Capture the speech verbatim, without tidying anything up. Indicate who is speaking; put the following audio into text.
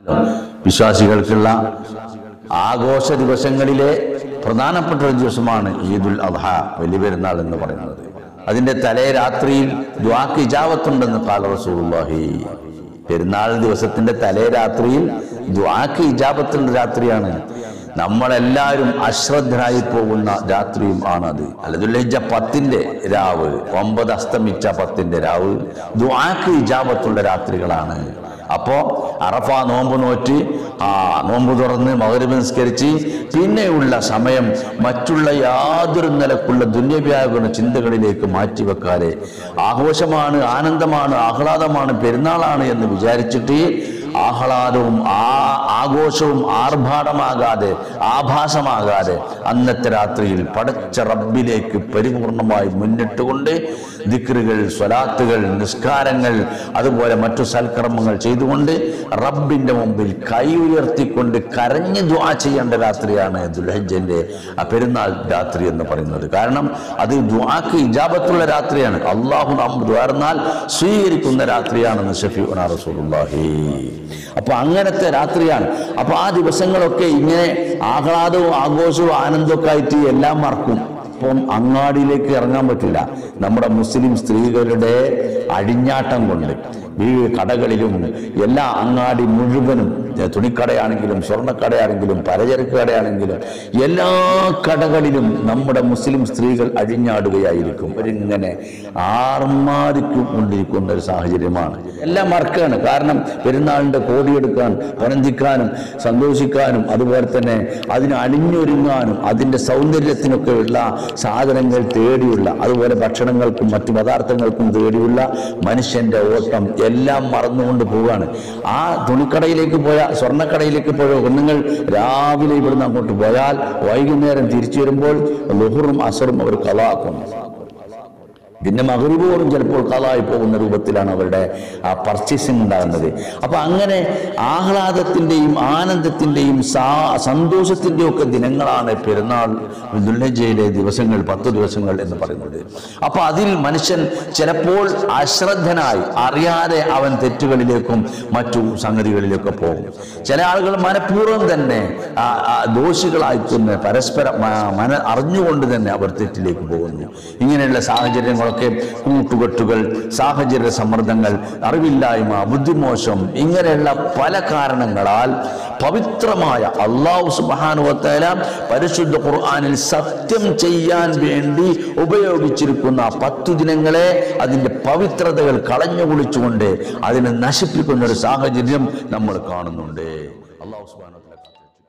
Speaker 1: വിശ്വാസികൾക്കുള്ള ആഘോഷ ദിവസങ്ങളിലെ പ്രധാനപ്പെട്ട ഒരു ദിവസമാണ് ഈദുൽ അദ്ഹ, വലിയ പെരുന്നാൾ എന്ന് പറയുന്നത്. അതിന്റെ തലേ രാത്രിയിൽ ദുആക്ക് ഇജാബത്തുണ്ടെന്ന് ഖാല റസൂലുള്ളാഹി. പെരുന്നാൾ ദിവസത്തിന്റെ തലേ രാത്രിയിൽ ദുആക്ക് ഇജാബത്തുള്ള രാത്രിയാണ്. നമ്മളെല്ലാവരും അശ്രദ്ധരായി പോകുന്ന രാത്രിയും ആണത്. ദുൽഹിജ്ജ പത്തിന്റെ രാവ്, ഒമ്പത് അസ്തമിച്ച പത്തിന്റെ രാവ് ദുആക്ക് ഇജാബത്തുള്ള രാത്രികളാണ്. അപ്പോ അറഫ നോമ്പ് നോറ്റ് ആ നോമ്പ് തുറന്ന് മഗ്‌രിബ് നിസ്കരിച്ച് പിന്നെയുള്ള സമയം മറ്റുള്ള യാതൊരു നിലക്കുള്ള ദുന്യവ്യാപന ചിന്തകളിലേക്ക് മാറ്റിവെക്കാതെ ആഘോഷമാണ്, ആനന്ദമാണ്, ആഹ്ലാദമാണ്, പെരുന്നാളാണ് എന്ന് വിചാരിച്ചിട്ട് ആഹ്ലാദവും ആ ആഘോഷവും ആർഭാടമാകാതെ ആഭാസമാകാതെ അന്നത്തെ രാത്രിയിൽ പടച്ച റബ്ബിലേക്ക് പരിപൂർണമായി മുന്നിട്ടുകൊണ്ട് ദിക്റുകൾ, സ്വലാത്തുകൾ, നിസ്കാരങ്ങൾ, അതുപോലെ മറ്റു സൽക്കർമ്മങ്ങൾ ചെയ്തുകൊണ്ട് റബ്ബിന്റെ മുമ്പിൽ കൈ ഉയർത്തിക്കൊണ്ട് കരഞ്ഞ് ദുആ ചെയ്യേണ്ട രാത്രിയാണ് ദുൽഹിജ്ജന്റെ ആ പെരുന്നാൾ രാത്രി എന്ന് പറയുന്നത്. കാരണം അത് ദുആക്ക് ഇജാബത്തുള്ള രാത്രിയാണ്. അല്ലാഹു നാം ദുആർന്നാൽ സ്വീകരിക്കുന്ന രാത്രിയാണെന്ന് ശഫീഉനാ റസൂലുള്ളാഹി. അപ്പൊ അങ്ങനത്തെ രാത്രിയാണ്. അപ്പൊ ആ ദിവസങ്ങളൊക്കെ ഇങ്ങനെ ആഹ്ലാദവും ആഘോഷവും ആനന്ദമൊക്കെ ആയിട്ട് എല്ലാം മറക്കും. അപ്പം അങ്ങാടിയിലേക്ക് ഇറങ്ങാൻ പറ്റില്ല. നമ്മുടെ മുസ്ലിം സ്ത്രീകളുടെ അഴിഞ്ഞാട്ടം കൊണ്ട് ഈ കടകളിലും എല്ലാ അങ്ങാടി മുഴുവനും, തുണിക്കടയാണെങ്കിലും സ്വർണ്ണക്കടയാണെങ്കിലും പലചരക്ക് കടയാണെങ്കിലും എല്ലാ കടകളിലും നമ്മുടെ മുസ്ലിം സ്ത്രീകൾ അഴിഞ്ഞാടുകയായിരിക്കും. അവരിങ്ങനെ ആർമാദിക്കും കൊണ്ടിരിക്കുന്ന ഒരു സാഹചര്യമാണ്. എല്ലാം മറക്കാണ്. കാരണം പെരുന്നാളിന്റെ കോടിയെടുക്കാൻ, പനന്തിക്കാനും സന്തോഷിക്കാനും അതുപോലെ തന്നെ അതിന് അണിഞ്ഞൊരുങ്ങാനും അതിൻ്റെ സൗന്ദര്യത്തിനൊക്കെ ഉള്ള സാധനങ്ങൾ തേടിയുള്ള, അതുപോലെ ഭക്ഷണങ്ങൾക്കും മറ്റു പദാർത്ഥങ്ങൾക്കും തേടിയുള്ള മനുഷ്യന്റെ ഓട്ടം എല്ലാം മറന്നുകൊണ്ട് പോവുകയാണ്. ആ തുണിക്കടയിലേക്ക് പോയ, സ്വർണ്ണക്കടയിലേക്ക് പോയ പെണ്ണുങ്ങൾ രാവിലെ ഇവിടുന്ന് അങ്ങോട്ട് പോയാൽ വൈകുന്നേരം തിരിച്ചു വരുമ്പോൾ ളുഹറും അസറും അവർ ഖളാക്കും. പിന്നെ മഗ്‌രിബ് പോലും ചിലപ്പോൾ ഖളായി പോകുന്ന രൂപത്തിലാണ് അവരുടെ ആ പർച്ചേസിംഗ് ഉണ്ടാകുന്നത്. അപ്പൊ അങ്ങനെ ആഹ്ലാദത്തിന്റെയും ആനന്ദത്തിന്റെയും സന്തോഷത്തിന്റെയും ഒക്കെ ദിനങ്ങളാണ് പെരുന്നാൾ, ദുൽഹിജ്ജയിലെ ദിവസങ്ങൾ, പത്ത് ദിവസങ്ങൾ എന്ന് പറയുന്നത്. അപ്പൊ അതിൽ മനുഷ്യൻ ചിലപ്പോൾ അശ്രദ്ധനായി അറിയാതെ അവൻ തെറ്റുകളിലേക്കും മറ്റു സംഗതികളിലേക്കും പോകും. ചില ആളുകൾ മനഃപൂർവ്വം തന്നെ ദോഷികളായി തന്നെ പരസ്പരം മന അറിഞ്ഞുകൊണ്ട് തന്നെ അവർ തെറ്റിലേക്ക് പോകുന്നു. ഇങ്ങനെയുള്ള സാഹചര്യങ്ങൾ കൂട്ടുകെട്ടുകൾ, സാഹചര്യ സമ്മർദ്ദങ്ങൾ, അറിവില്ലായ്മ, ബുദ്ധിമോശം, ഇങ്ങനെയുള്ള പല കാരണങ്ങളാൽ പവിത്രമായ അല്ലാഹു സുബ്ഹാനഹു വ തആല പരിശുദ്ധ ഖുർആനിൽ സത്യം ചെയ്യാൻ വേണ്ടി ഉപയോഗിച്ചിരിക്കുന്ന പത്തു ദിനങ്ങളെ അതിന്റെ പവിത്രതകൾ കളഞ്ഞു കുളിച്ചുകൊണ്ട് അതിനെ നശിപ്പിക്കുന്ന ഒരു സാഹചര്യം നമ്മൾ കാണുന്നുണ്ട്. അല്ലാഹു സുബ്ഹാനഹു വ തആല